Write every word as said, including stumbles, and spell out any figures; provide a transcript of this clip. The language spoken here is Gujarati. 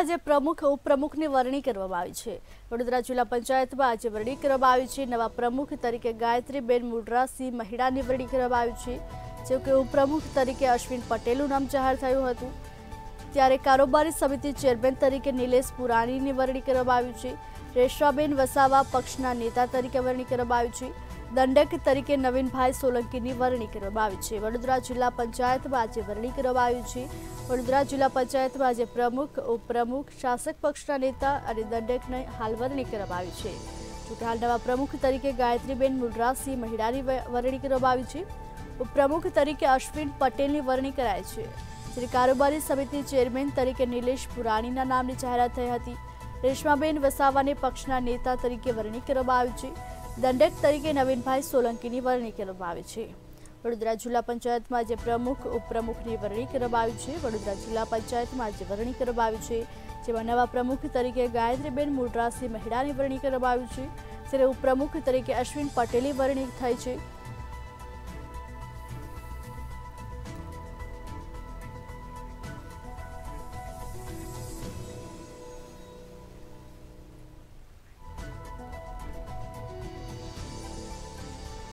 આજે પ્રમુખ ઉપપ્રમુખની વરણી કરવામાં આવી છે। વડોદરા જિલ્લા પંચાયતમાં આજે વરણી કરવામાં આવી છે। નવા પ્રમુખ તરીકે ગાયત્રીબેન મુડરાસિંહ મહિડાની વરણી કરવામાં આવી છે, જો કે ઉપપ્રમુખ તરીકે અશ્વિન પટેલનું નામ જાહેર થયું હતું। ત્યારે કારોબારી સમિતિ ચેરમેન તરીકે નિલેશ પુરાણીની વરણી કરવામાં આવી છે। રેશમાબેન વસાવા પક્ષના નેતા તરીકે વરણી કરવામાં આવી છે। દંડક તરીકે નવીનભાઈ સોલંકીની વરણી કરવામાં આવી છે। વડોદરા જિલ્લા પંચાયતમાં આજે વરણી કરવામાં આવી છે। વડોદરા જિલ્લા પંચાયતમાં આજે પ્રમુખ, ઉપપ્રમુખ, શાસક પક્ષના નેતા અને દંડકને હાલ વરણી કરવામાં આવી છે। જોકે હાલ નવા પ્રમુખ તરીકે ગાયત્રીબેન મુડરાસિંહ મહિડાની વરણી કરવામાં આવી છે। ઉપપ્રમુખ તરીકે અશ્વિન પટેલની વરણી કરાઈ છે। જ્યારે કારોબારી સમિતિ ચેરમેન તરીકે નિલેશ પુરાણીના નામની જાહેરાત થઈ હતી। રેશમાબેન વસાવાને પક્ષના નેતા તરીકે વરણી કરવામાં આવી છે। દંડક તરીકે નવીનભાઈ સોલંકીની વરણી કરવામાં આવી છે। વડોદરા જિલ્લા પંચાયતમાં આજે પ્રમુખ, ઉપપ્રમુખની વરણી કરવામાં આવી છે। વડોદરા જિલ્લા પંચાયતમાં આજે વરણી કરવામાં આવી છે, જેમાં નવા પ્રમુખ તરીકે ગાયત્રીબેન મુડરાસિંહ મહિડાની વરણી કરવામાં આવી છે, જ્યારે ઉપપ્રમુખ તરીકે અશ્વિન પટેલની વરણી થઈ છે।